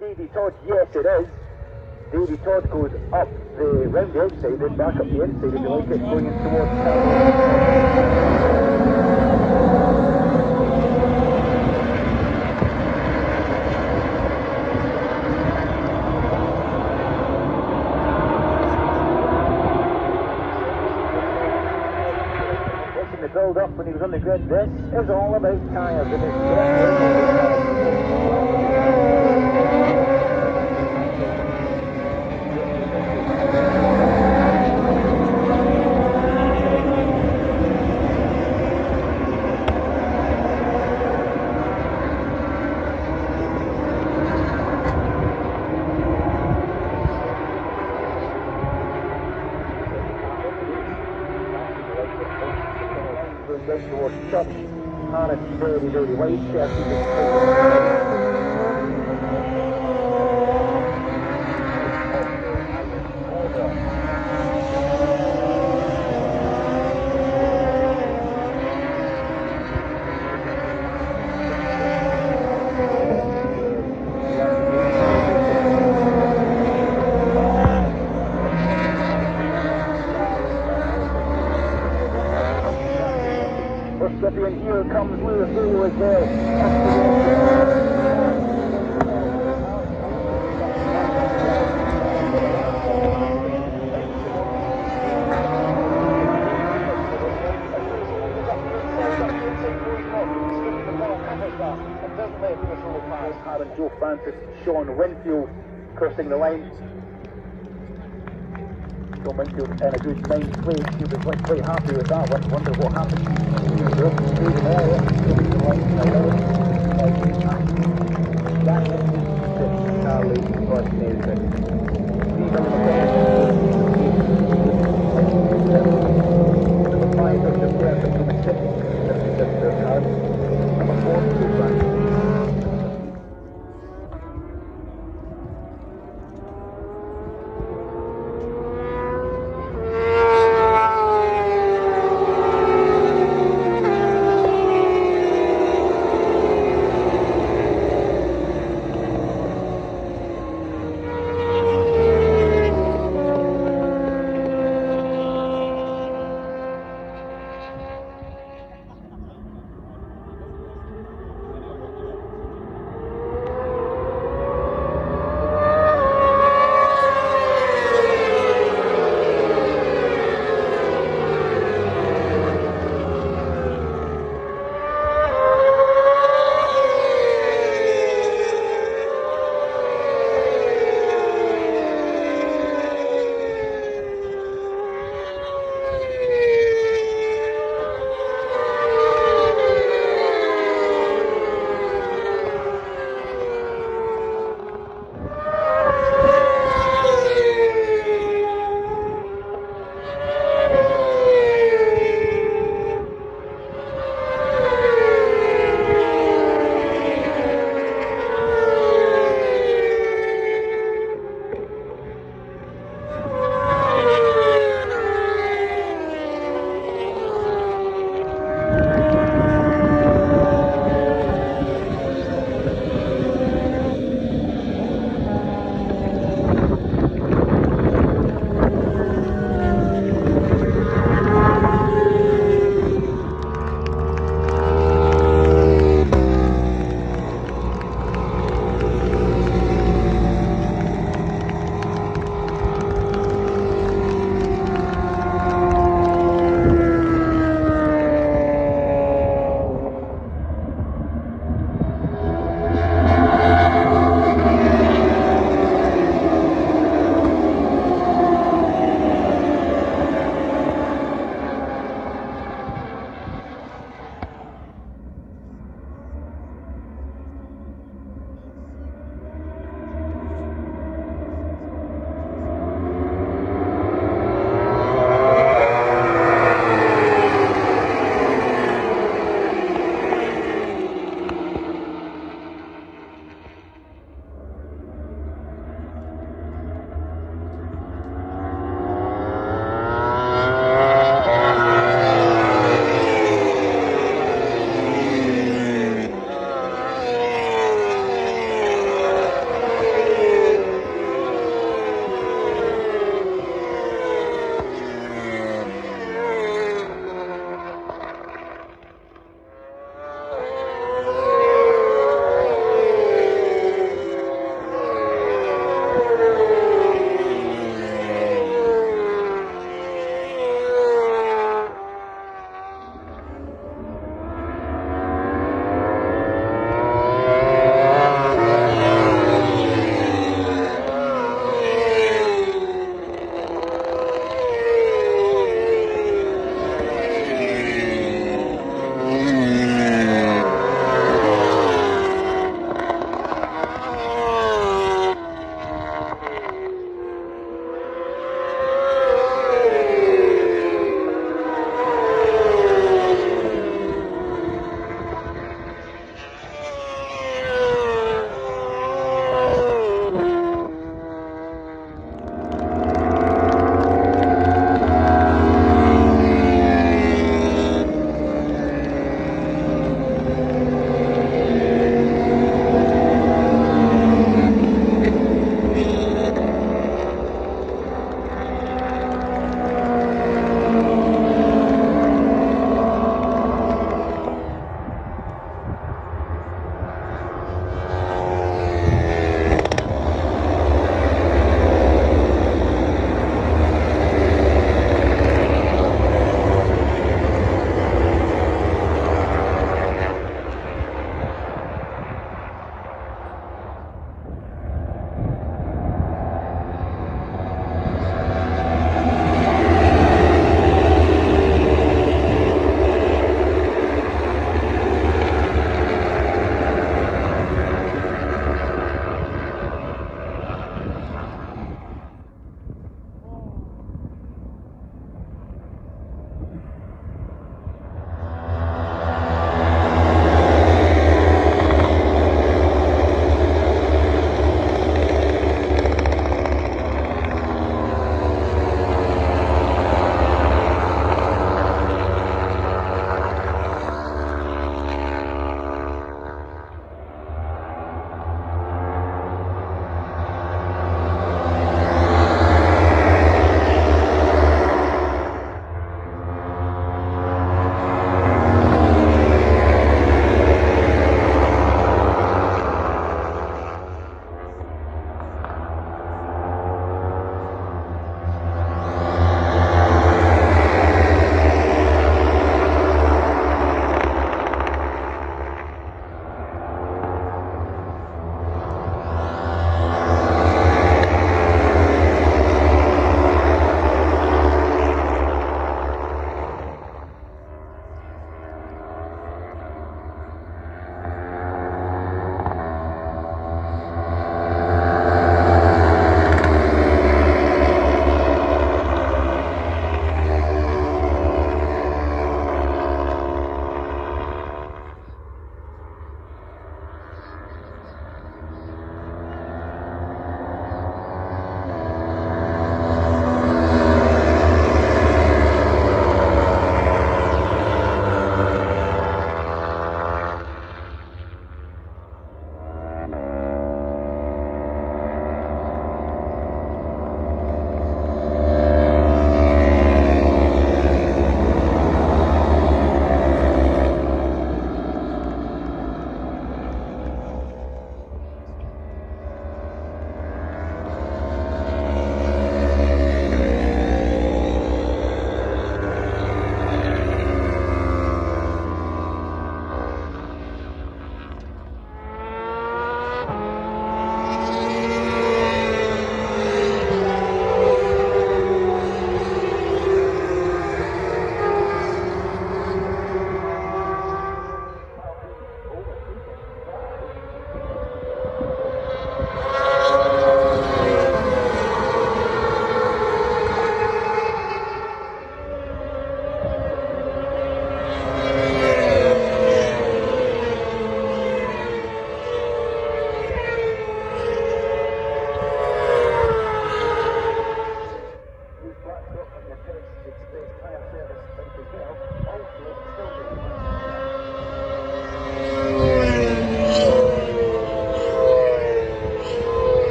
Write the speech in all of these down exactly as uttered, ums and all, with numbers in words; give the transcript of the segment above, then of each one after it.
Davy Todd, yes it is. Davy Todd goes up the round the outside and back up the inside if you like it, going in towards Listen, the build up when he was on the grid, this is all about tyres and it's down towards Church, and it's very, very wide there. And here comes Lewis Lewis as well. Aaron Joe Francis, Sean Winfield crossing the line. Sean Winfield in a good ninth place. He was like, quite happy with that one. Wonder what happened. He was off the stage earlier, coming to the line in eleventh. That is Charlie Gosnell. Number five of the player from number six. Number four, two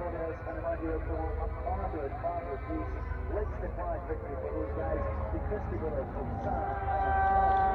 toenails, and remind you of the a marvellous, marvellous piece. Let's declare victory for those guys because they were from Sam and